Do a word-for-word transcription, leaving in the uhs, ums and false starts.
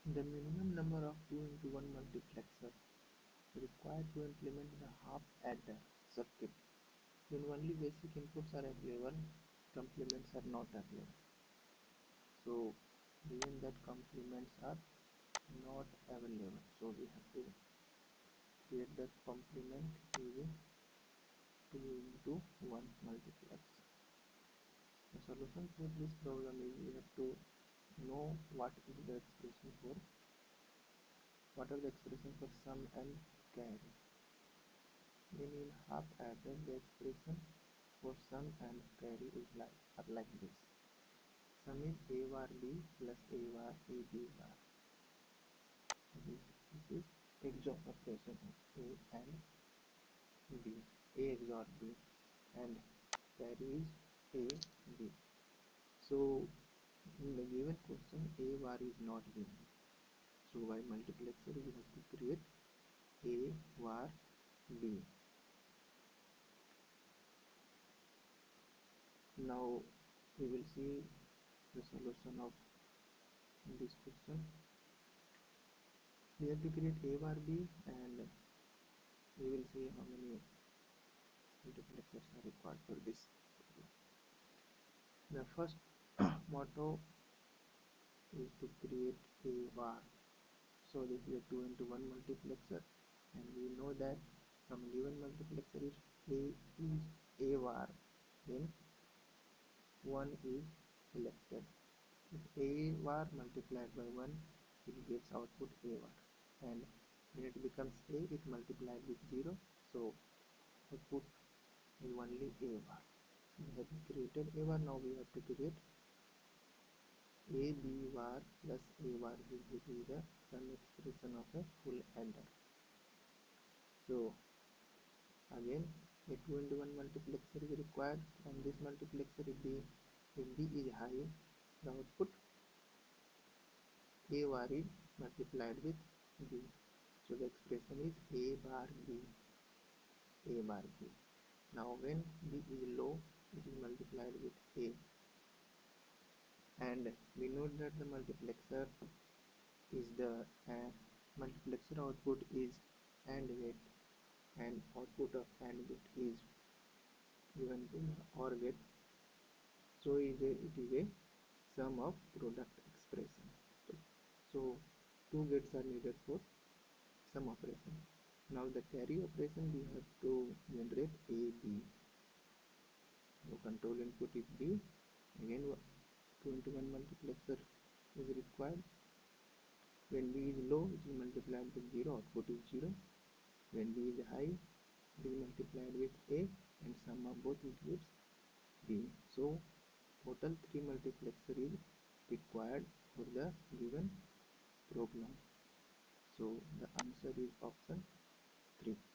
The minimum number of two into one multiplexer required to implement the half adder circuit when only basic inputs are available, complements are not available. So given that complements are not available, so we have to create the complement using two into one multiplexer. The solution for this problem is we have to know what is the expression for what are the expression for sum and carry. Then in half adder, the expression for sum and carry is like are like this. Sum is a bar b plus a bar a b bar. This, this is X O R operation of a and b. A X O R b and carry is a b. So in the given question, a bar is not given. So by multiplexer we have to create a var b. Now we will see the solution of this question. We have to create a var b and we will see how many multiplexers are required for this problem. The first motto is to create a var. So this is a two into one multiplexer and we know that some given multiplexer is a is a var, then one is selected. If a var multiplied by one, it gives output a var, and when it becomes a, it multiplied with zero, so output is only a var. We have created a var. Now we have to create a b var plus a var, which will be the sum expression of a full adder. So again, a two into one multiplexer is required. From this multiplexer, if b if b is high, the output a var is multiplied with b. So the expression is a bar b, a bar b. Now when b is low, it is multiplied with a, and we know that the multiplexer is the uh, multiplexer output is AND gate, and output of AND gate is given to the OR gate. So it is a, it is a sum of product expression. So two gates are needed for sum operation. Now the carry operation, we have to generate a b. So control input is b. Again two into one multiplexer is required. When b is low, it is multiplied with zero, output is zero. When b is high, it is multiplied with a, and sum of both it gives b. So total three multiplexer is required for the given problem. So the answer is option three.